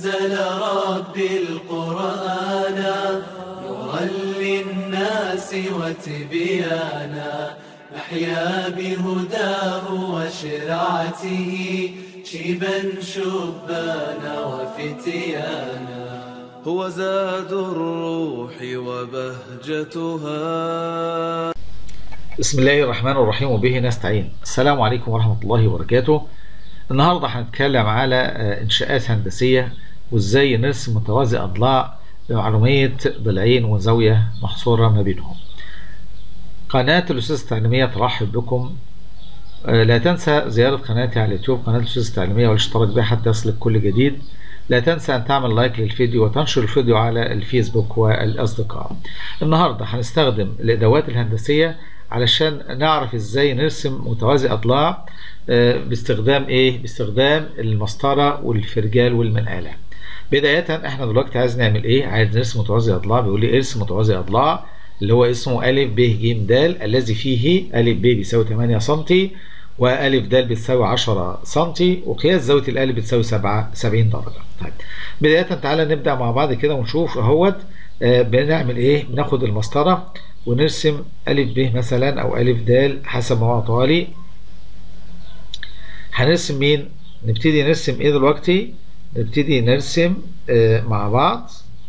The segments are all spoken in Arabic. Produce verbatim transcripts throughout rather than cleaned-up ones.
أنزل ربي القرآن نورا للناس وتبيانا نحيا بهداه وشرعته شيبا شبانا وفتيانا هو زاد الروح وبهجتها. بسم الله الرحمن الرحيم وبه نستعين. السلام عليكم ورحمة الله وبركاته. النهاردة هنتكلم على إنشاءات هندسية وإزاي نرسم متوازي أضلاع بمعلومية ضلعين وزاوية محصورة ما بينهم. قناة الأسس التعليمية ترحب بكم. لا تنسى زيارة قناتي على اليوتيوب قناة الأسس التعليمية والاشتراك بها حتى يصلك كل جديد. لا تنسى أن تعمل لايك للفيديو وتنشر الفيديو على الفيسبوك والأصدقاء. النهاردة هنستخدم الأدوات الهندسية علشان نعرف إزاي نرسم متوازي أضلاع باستخدام إيه؟ باستخدام المسطرة والفرجال والمنقالة. بداية إحنا دلوقتي عايز نعمل إيه؟ عايز نرسم متوازي أضلاع. بيقول لي ارسم متوازي أضلاع اللي هو اسمه أ ب ج د الذي فيه أ ب بيساوي ثمانية سنتي وأ د بتساوي عشرة سنتي وقياس زاوية الأ بتساوي سبعين درجة. طيب بداية تعالى نبدأ مع بعض كده ونشوف اهوت آه بنعمل ايه. بناخد المسطرة ونرسم أ ب مثلا أو أ د حسب ما هو طوالي. هنرسم مين؟ نبتدي نرسم ايه دلوقتي؟ نبتدي نرسم آه مع بعض.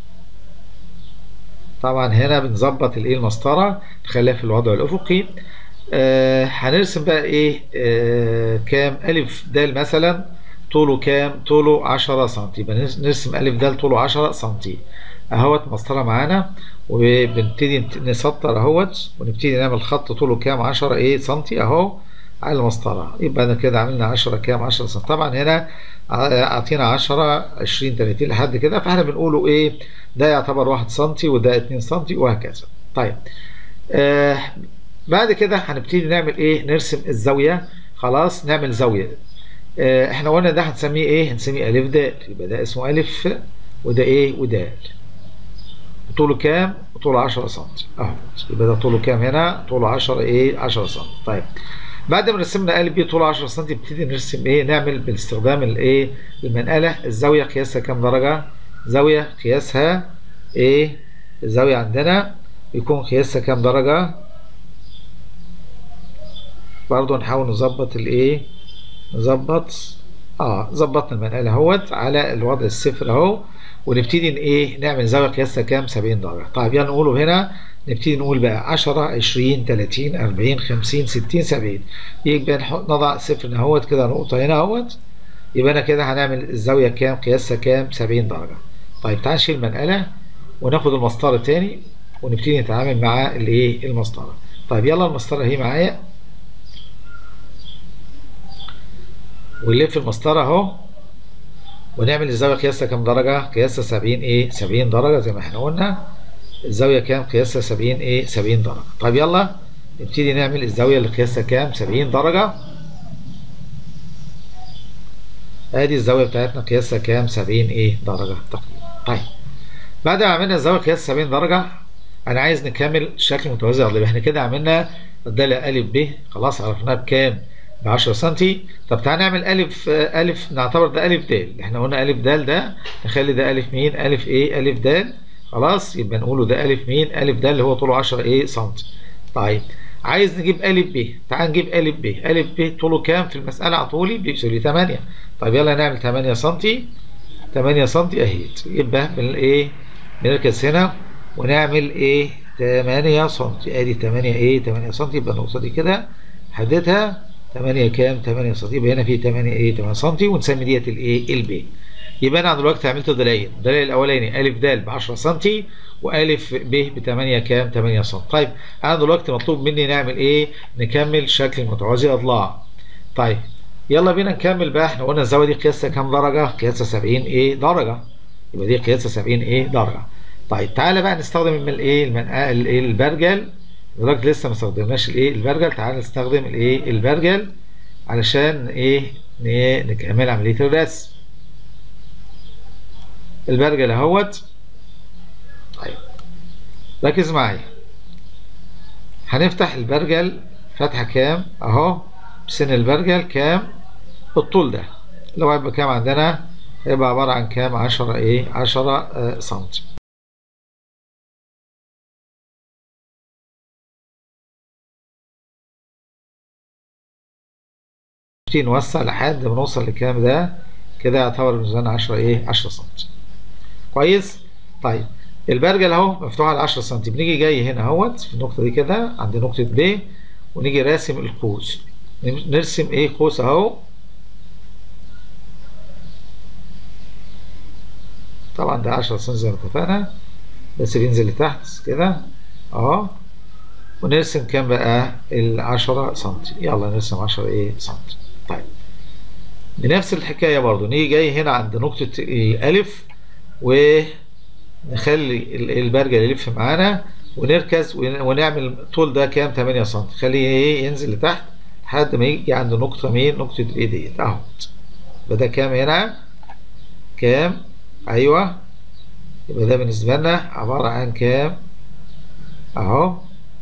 طبعا هنا بنظبط الايه المسطرة نخليها في الوضع الأفقي. آه هنرسم بقى ايه آه كام أ د مثلا طوله كام؟ طوله عشرة سنتي. يبقى نرسم أ د طوله عشرة سنتي اهوت مسطرة معانا وبنبتدي نسطر اهوت ونبتدي نعمل خط طوله كام؟ عشرة ايه سنتي اهو على المسطرة. يبقى انا كده عملنا عشرة كام؟ عشرة سنتي. طبعا هنا اعطينا عشرة عشرين تلاتين لحد كده فاحنا بنقوله ايه ده يعتبر واحد سنتي وده اتنين سنتي وهكذا. طيب آه بعد كده هنبتدي نعمل ايه؟ نرسم الزاوية. خلاص نعمل زاوية. اه احنا قلنا ده هنسميه ايه؟ هنسميه أ د. يبقى ده اسمه أ وده ايه؟ وده. طوله كام؟ طوله عشرة سنتي اهو. يبقى ده طوله كام هنا؟ طوله عشرة ايه؟ عشرة سنتي. طيب بعد ما رسمنا أ ب طوله عشرة سنتي نبتدي نرسم ايه؟ نعمل باستخدام الايه؟ المنقلة الزاوية قياسها كام درجة؟ زاوية قياسها ايه؟ الزاوية عندنا يكون قياسها كام درجة؟ برضو نحاول نظبط الايه؟ نظبط اه ظبطنا المنقله اهوت على الوضع الصفر اهو ونبتدي ايه؟ نعمل زاويه قياسها كام؟ سبعين درجه. طيب يلا نقوله هنا. نبتدي نقول بقى عشرة عشرين تلاتين أربعين خمسين ستين سبعين. يبقى نضع صفر اهوت كده نقطه هنا اهوت. يبقى انا كده هنعمل الزاويه كام؟ قياسها كام؟ سبعين درجه. طيب تعال نشيل المنقله وناخد المسطره تاني ونبتدي نتعامل مع الايه؟ المسطره. طيب يلا المسطره اهي معايا ونلف المسطره اهو ونعمل الزاويه قياسها كام درجه؟ قياسها سبعين ايه؟ سبعين درجه زي ما احنا قلنا. الزاويه كام؟ قياسها سبعين ايه؟ سبعين درجه. طيب يلا نبتدي نعمل الزاويه اللي قياسها كام؟ سبعين درجه. ادي الزاويه بتاعتنا قياسها كام؟ سبعين ايه؟ درجه تقريبا. طيب بعد ما عملنا الزاويه قياسها سبعين درجه انا عايز نكمل شكل متوازي اضلاع. احنا كده عملنا الضلع أ ب خلاص عرفناه بكام؟ ب عشرة سنتي. طب تعالى نعمل ألف ألف نعتبر ده أ د. احنا قلنا أ د ده نخلي ده أ مين؟ أ ايه؟ أ د. خلاص يبقى نقوله ده أ مين؟ أ د اللي هو طوله عشرة ايه سنتي. طيب عايز نجيب أ ب. تعال نجيب أ ب. أ ب طوله كام في المسألة على طولي؟ بيساوي ثمانية. طيب يلا نعمل ثمانية سنتي. ثمانية سنتي اهيت. يبقى من ايه؟ بنركز هنا ونعمل ايه؟ ثمانية سنتي. ادي ثمانية ايه؟ ثمانية سنتي. يبقى النقطة دي كده حددها ثمانية كام؟ ثمانية سنتي. يبقى هنا في ثمانية ايه؟ ثمانية سنتي ونسمي ديت الايه؟ الب. يبقى انا دلوقتي عملت ضلعين. الضلع الاولاني أ د ب عشرة سنتي وأ ب ب ثمانية كام؟ ثمانية سنتي. طيب انا دلوقتي مطلوب مني نعمل ايه؟ نكمل شكل متوازي اضلاع. طيب يلا بينا نكمل بقى. احنا قلنا الزاويه دي قياسها كام درجه؟ قياسها سبعين ايه؟ درجه. يبقى دي قياسها سبعين ايه؟ درجه. طيب تعالى بقى نستخدم الايه؟ المنقال البرجل. دلوقتي لسه ما استخدمناش الايه؟ البرجل. تعالى نستخدم الايه؟ البرجل علشان ايه؟ نكمل عمليه الرسم. البرجل اهوت. طيب ركز معايا. هنفتح البرجل فتحه كام؟ اهو سن البرجل كام؟ الطول ده اللي هو هيبقى كام عندنا؟ هيبقى عبارة عن كام؟ عشرة ايه؟ عشرة آه سنتي. نوسع لحد ما نوصل لكام ده كده، يعتبر بالنسبة لنا عشرة ايه؟ عشرة سنتي. كويس؟ طيب البرجل اهو مفتوح على عشرة سنتي، بنيجي جاي هنا اهوت في النقطة دي كده عند نقطة ب، ونيجي راسم القوس. نرسم ايه؟ قوس اهو. طبعا ده عشرة سنتي زي ما اتفقنا، بس بينزل لتحت كده اهو. ونرسم كام بقى؟ ال عشرة سنتي. يلا نرسم عشرة ايه؟ سنتي. طيب بنفس الحكاية برضو نيجي جاي هنا عند نقطة الألف، ونخلي البرجل يلف معانا ونركز ونعمل الطول ده كام؟ تمانية سنتي. خليه ايه؟ ينزل لتحت لحد ما يجي عند نقطة مين؟ نقطة الايه ديت اهو. يبقى ده كام هنا؟ كام؟ ايوه، يبقى ده بالنسبة لنا عبارة عن كام؟ اهو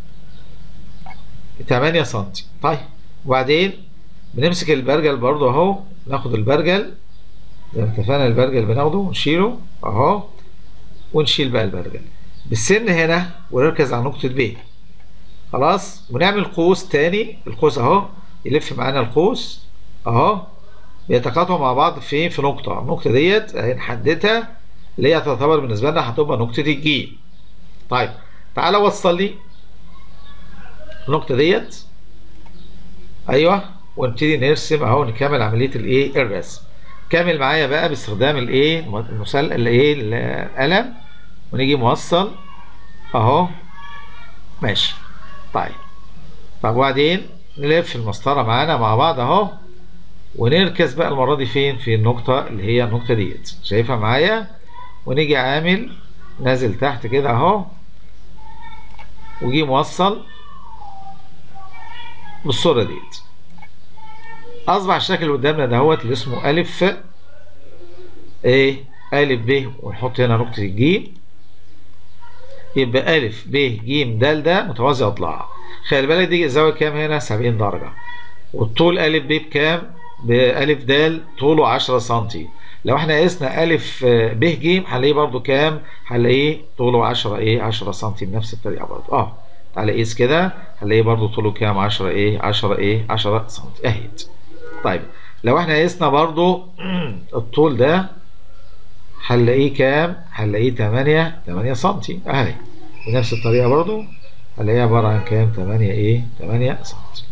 تمانية سنتي. طيب وبعدين بنمسك البرجل برضو اهو، ناخد البرجل زي ما اتفقنا، البرجل بناخده ونشيله اهو، ونشيل بقى البرجل بالسن هنا ونركز على نقطة ب. خلاص، ونعمل قوس تاني. القوس اهو يلف معانا القوس اهو، بيتقاطعوا مع بعض في في نقطة. النقطة ديت هنحددها اللي هي تعتبر بالنسبة لنا هتبقى نقطة الجيم. طيب تعالى وصل لي النقطة ديت ايوه، ونبتدي نرسم اهو، نكمل عملية الايه؟ الرسم. كامل معايا بقى باستخدام الايه؟ المسل الايه؟ القلم، ونيجي موصل اهو ماشي. طيب طب وبعدين نلف المسطرة معانا مع بعض اهو، ونركز بقى المرة دي فين؟ في النقطة اللي هي النقطة ديت، شايفها معايا؟ ونيجي عامل نازل تحت كده اهو، وجي موصل بالصورة ديت. اصبح الشكل اللي قدامنا دهوت اللي اسمه الف ايه؟ الف ب، ونحط هنا نقطة الجيم. يبقى الف ب ج د ده متوازي اضلاع. خلي بالك دي الزاوية كام هنا؟ سبعين درجة. والطول الف ب بكام؟ بألف د طوله عشرة سنتي. لو احنا قسنا الف ب ج هنلاقيه برضو كام؟ هنلاقيه طوله عشرة ايه؟ عشرة سنتي بنفس الطريقة برضو. اه تعالى قيس كده، هنلاقيه برضو طوله كام؟ عشرة ايه؟ عشرة ايه؟ عشرة سنتي اهيت. طيب لو احنا قسنا برضو الطول ده هنلاقيه كام؟ هنلاقيه تمانية تمانية سنتي اهي، بنفس الطريقة برضو هنلاقيه عبارة عن كام؟ تمانية ايه؟ تمانية سنتي.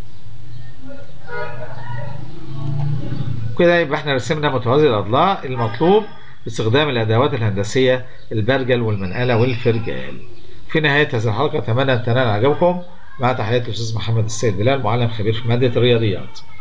كده يبقى احنا رسمنا متوازي الاضلاع المطلوب باستخدام الادوات الهندسية، البرجل والمنقلة والفرجال. في نهاية هذه الحلقة اتمنى ان تنال اعجابكم. مع تحيات الاستاذ محمد السيد بلال، معلم خبير في مادة الرياضيات.